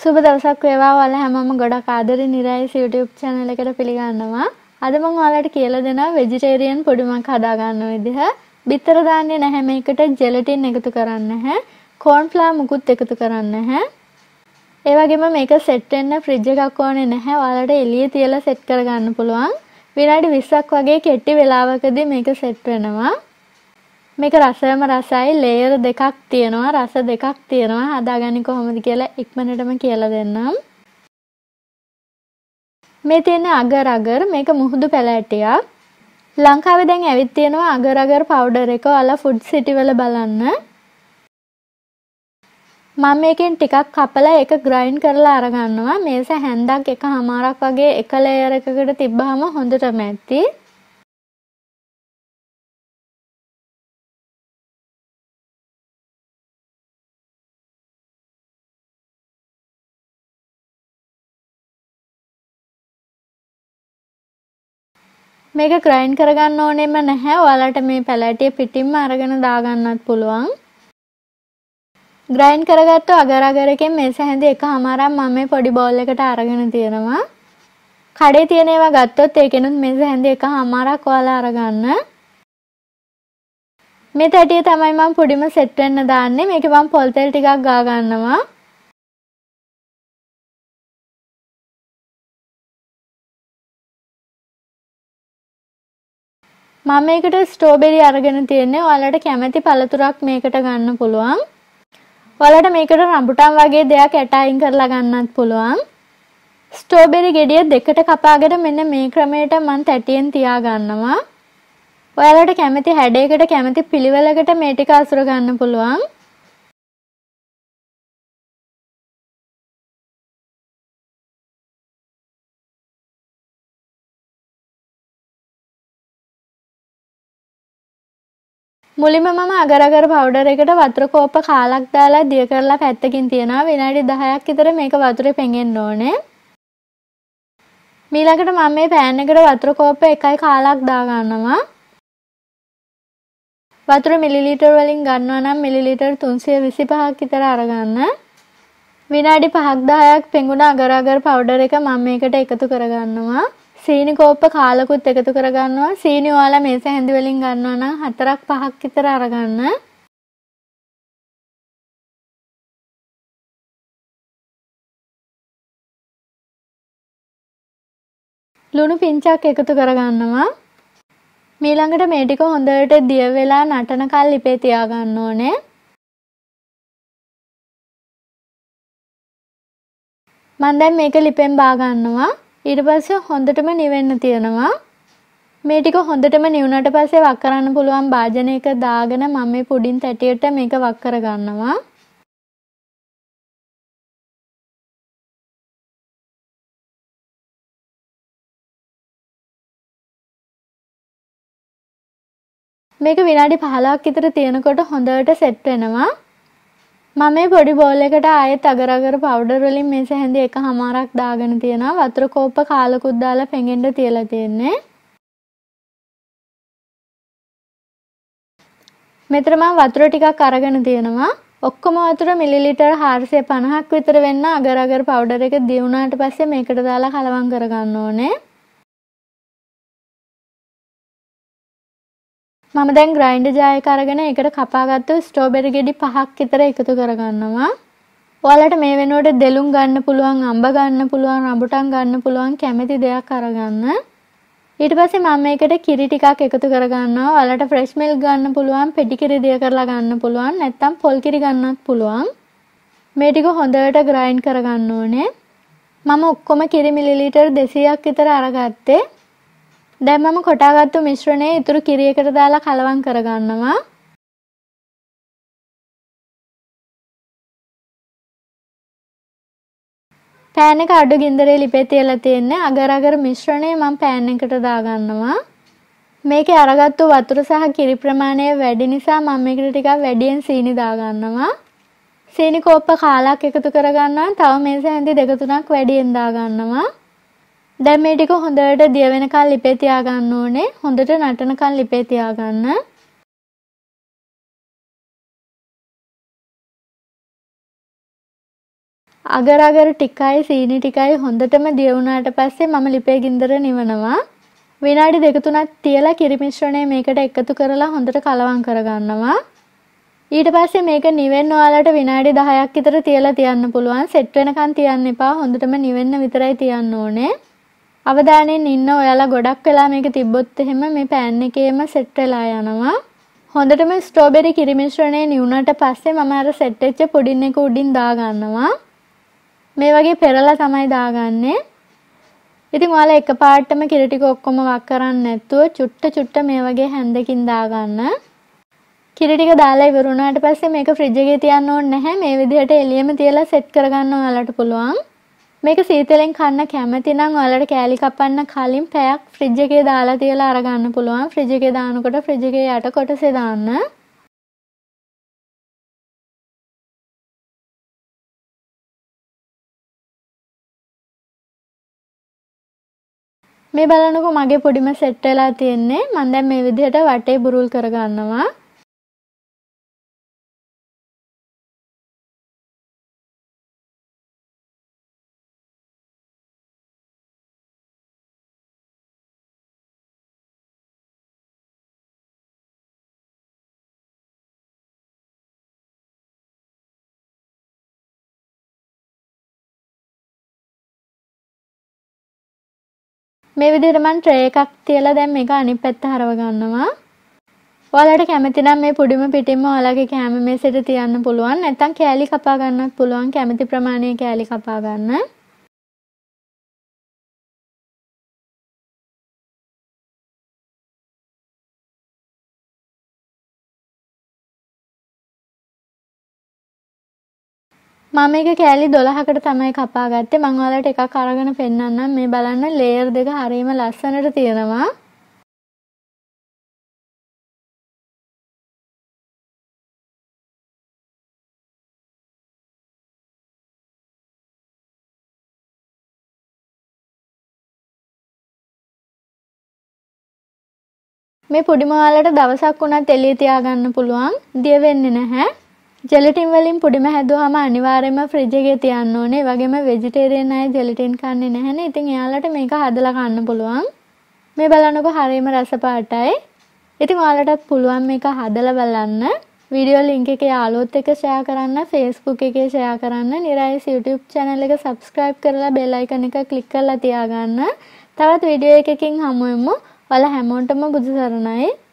සුබ දවසක් වේවා ඔයාලා හැමෝම ගොඩක් ආදරෙන් නිරයිස් YouTube channel එකට පිළිගන්නවා. අද මම ඔයාලට කියලා දෙනවා vegetarian පොඩිමක් හදා ගන්න විදිහ. බිත්තර දාන්නේ නැහැ මේකට, ජෙලටින් එකතු කරන්නේ නැහැ, corn flour මුකුත් එකතු කරන්නේ නැහැ. ඒ වගේම මේක සෙට් වෙන්න ෆ්‍රිජ් එකක් ඕනේ නැහැ. ඔයාලට එළියේ තියලා සෙට් කරගන්න පුළුවන්. විනාඩි 20ක් වගේ කෙටි වෙලාවකදී මේක සෙට් වෙනවා. මේක රසයම රසයි, ලේයර් දෙකක් තියෙනවා, රස දෙකක් තියෙනවා. හදාගන්නේ කොහොමද කියලා ඉක්මනටම කියලා දෙන්නම්. මේ තියෙන අගර මේක මුහුදු පැලෑටියක්. ලංකාවේ දැන් ඇවිත් තියෙනවා අගර පවුඩර් එක. ඔයාලා ෆුඩ් සිටි වල බලන්න. මම මේකෙන් ටිකක් කපලා ඒක ග්‍රයින්ඩ් කරලා අරගන්නවා. මේස හැන්දක් එකමාරක් වගේ එක ලේයර් එකකට තිබ්බහම හොඳටම ඇති. මේක ග්‍රයින්ඩ් කරගන්න ඕනෙම නැහැ. ඔයාලට මේ පැලෑටිය පිටින්ම අරගෙන දාගන්නත් පුළුවන්. ග්‍රයින්ඩ් කරගත්ත අගර එකෙන් මේස හැඳි එකමාරක් මම මේ පොඩි බෝල් එකට අරගෙන තියෙනවා. කඩේ තියෙන ඒවා ගත්තොත් ඒකෙනුත් මේස හැඳි එකමාරක් ඔයාලා අරගන්න. මේ තැටිය තමයි මම පොඩිම සෙට් වෙන්න දාන්නේ. මේකේ මම පොල් තෙල් ටිකක් ගා ගන්නවා. මම මේකට ස්ට්‍රෝබෙරි අරගෙන තියෙන්නේ. ඔයාලට කැමති පළතුරක් මේකට ගන්න පුළුවන්. ඔයාලට මේකට රඹුටන් වගේ දෙයක් ඇට අයින් කරලා ගන්නත් පුළුවන්. ස්ට්‍රෝබෙරි ගෙඩිය දෙකට කපාගෙන මෙන්න මේ ක්‍රමයට මම තැටියෙන් තියා ගන්නවා. ඔයාලට කැමති හැඩයකට කැමති පිළිවෙලකට මේ ටික අසුර ගන්න පුළුවන්. මුලින්ම මම අගර පවුඩර් එකට වතුර කෝප්ප කාලක් දාලා දිය කරලා පැත්තකින් තියනවා. විනාඩි 10ක් විතර මේක වතුරේ පෙඟෙන්න ඕනේ. ඊළඟට මම මේ පෑන් එකට වතුර කෝප්ප 1යි කාලක් දා ගන්නවා. වතුර මිලිලීටර් වලින් ගන්නවා නම් මිලිලීටර් 325ක් විතර අරගන්න. විනාඩි 5ක් 10ක් පෙඟුණ අගර පවුඩර් එක මම මේකට එකතු කරගන්නවා. සීනි කෝප්ප කාලකුත් එකතු කරගන්නවා. සීනි ඔයාලා මේස හැඳි වලින් ගන්නවා නම් 4ක් 5ක් විතර අරගන්න. ලුණු පිංචක් එකතු කරගන්නවා. ඊළඟට මේ ටික හොඳට දිය වෙලා නටනකල් ලිපේ තියා ගන්න ඕනේ. මම දැන් මේක ලිපෙන් බා ගන්නවා. ඊට පස්සේ හොඳටම නිවෙන්න තියනවා. මේ ටික හොඳටම නිවුනට පස්සේ වක් කරන්න පුළුවන් භාජනයක දාගෙන මම මේ පුඩින් තැටියට මේක වක් කර ගන්නවා. මේක විනාඩි 15ක් විතර තියෙනකොට හොඳට සෙට් වෙනවා. මම මේ පොඩි බෝල් එකට ආයෙත් අගර පවුඩර් වලින් මේස හැඳි එකමාරක් දාගෙන තියෙනවා. වතුර කෝප්ප කාලකුත් දාලා පෙඟෙන්න තියලා තියෙන්නේ. මෙතන මම වතුර ටිකක් අරගෙන තියෙනවා. ඔක්කොම වතුර මිලිලීටර් 450ක් විතර වෙන්න අගර පවුඩර් එක දිය වුණාට පස්සේ මේකට දාලා කලවම් කරගන්න ඕනේ. මම දැන් ග්‍රයින්ඩර් ජාර් එක අරගෙන ඒකට කපාගත්තු ස්ට්‍රෝබෙරි ගෙඩි 5ක් විතර එකතු කරගන්නවා. ඔයාලට මේ වෙනුවට දෙලුම් ගන්න පුළුවන්, අඹ ගන්න පුළුවන්, රඹුටන් ගන්න පුළුවන්, කැමති දෙයක් අරගන්න. ඊට පස්සේ මම මේකට කිරි ටිකක් එකතු කරගන්නවා. ඔයාලට ෆ්‍රෙෂ් මිල්ක් ගන්න පුළුවන්, පෙටි කිරි දිය කරලා ගන්න පුළුවන්, නැත්නම් පොල් කිරි ගන්නත් පුළුවන්. මේ ටික හොඳට ග්‍රයින්ඩ් කරගන්න ඕනේ. මම ඔක්කොම කිරි මිලිලීටර් 200ක් විතර අරගත්තේ. දැන් මම කොටාගත්තු මිශ්‍රණය ඉතුරු කිරි එකට දාලා කලවම් කරගන්නවා. පෑන් එක අඩු ගින්දරේ ලිපේ තියලා තියෙන්නේ. අගර මිශ්‍රණය මම පෑන් එකට දාගන්නවා. මේකේ අරගත්තු වතුර සහ කිරි ප්‍රමාණය වැඩි නිසා මම මේකට ටිකක් වැඩියෙන් සීනි දාගන්නවා. සීනි කෝප්ප කාලක් එකතු කරගන්නවා. තව මේස හැඳි 2-3ක් වැඩියෙන් දාගන්නවා. දැන් මේ ටික හොඳට දිය වෙනකන් ලිපේ තියා ගන්න ඕනේ. හොඳට නටනකන් ලිපේ තියා ගන්න. අගර අගර ටිකයි සීනි ටිකයි හොඳටම දිය වුණාට පස්සේ මම ලිපේ ගින්දර නිවනවා. විනාඩි 2-3ක් තියලා කිරි මිශ්‍රණය මේකට එකතු කරලා හොඳට කලවම් කරගන්නවා. ඊට පස්සේ මේක නිවෙන්න ඔයාලට විනාඩි 10ක් විතර තියලා තියන්න පුළුවන්. සෙට් වෙනකන් තියන්න එපා. හොඳටම නිවෙන්න විතරයි තියන්න ඕනේ. අවධානයෙන් ඉන්න ඔයාලා ගොඩක් වෙලා මේක තිබ්බොත් එහෙම මේ පෑන් එකේම සෙට් වෙලා යනවා. හොඳටම ස්ට්‍රෝබෙරි කිරි මිශ්‍රණය නිවුණාට පස්සේ මම අර සෙට් වෙච්ච පුඩින් එක උඩින් දාගන්නවා. මේ වගේ පෙරලා තමයි දාගන්නේ. ඉතින් ඔයාලා එකපාරටම කිරි ටික ඔක්කොම වක් කරන්නේ නැතුව චුට්ට මේ වගේ හැන්දකින් දාගන්න. කිරි ටික දාලා ඉවර වුණාට පස්සේ මේක ෆ්‍රිජ් එකේ තියන්න ඕනේ නැහැ. මේ විදිහට එළියෙම තියලා සෙට් කරගන්න ඔයාලට පුළුවන්. මේක සීතලෙන් කන්න කැමති නම් ඔයාලට කෑලි කපන්න කලින් පැයක් ෆ්‍රිජ් එකේ දාලා තියලා අරගන්න පුළුවන්. ෆ්‍රිජ් එකේ දානකොට ෆ්‍රිජ් එකේ යට කොටසේ දාන්න. මේ බලන්නකො මගේ පොඩිම සෙට් වෙලා තියෙන්නේ. මම දැන් මේ විදිහට වටේ බුරුල් කරගන්නවා. මේ විදිහට මම ට්‍රේ එකක් තියලා දැන් මේක අනිත් පැත්ත හරව ගන්නවා. ඔයාලට කැමති නම් මේ පුඩිම පිටින්ම ඔයාලගේ කැම මේසෙට තියන්න පුළුවන්. නැත්නම් කෑලි කපා ගන්නත් පුළුවන්. කැමති ප්‍රමාණයේ කෑලි කපා ගන්න. මම මේක කෑලි 12කට තමයි කපා ගත්තේ. මම ඔයාලට එකක් අරගෙන පෙන්නන්නම්. මේ බලන්න ලේයර් දෙක හරියම ලස්සනට තියෙනවා. මේ පුඩිම ඔයාලට දවසක් වුණත් එළියේ තියාගන්න පුළුවන්. දිය වෙන්නේ නැහැ. ජෙලටින් වලින් පුඩිම හැදුවාම අනිවාර්යයෙන්ම ෆ්‍රිජ් එකේ තියන්න ඕනේ. ඒ වගේම වෙජිටේරියන් අය ජෙලටින් කන්නේ නැහැනේ. ඉතින් එයාලට මේක හදලා කන්න පුළුවන්. මේ බලන්නකො හරියම රස පාටයි. ඉතින් ඔයාලටත් පුළුවන් මේක හදලා බලන්න. වීඩියෝ ලින්ක් එක යාළුවොත් එක්ක ෂෙයා කරන්න, Facebook එකේ ෂෙයා කරන්න, නිරයිස් YouTube channel එක subscribe කරලා bell icon එක click කරලා තියාගන්න. තවත් වීඩියෝ එකකින් හමු වෙමු. ඔයාලා හැමෝටම බුදු සරණයි.